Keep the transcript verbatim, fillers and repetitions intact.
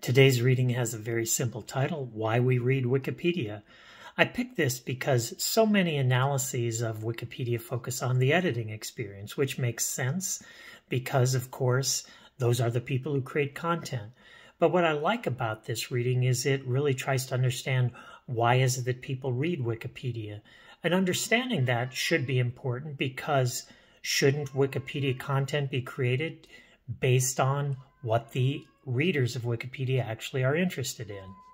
Today's reading has a very simple title, Why We Read Wikipedia. I picked this because so many analyses of Wikipedia focus on the editing experience, which makes sense because, of course, those are the people who create content. But what I like about this reading is it really tries to understand why is it that people read Wikipedia. And understanding that should be important because shouldn't Wikipedia content be created based on what the readers of Wikipedia actually are interested in?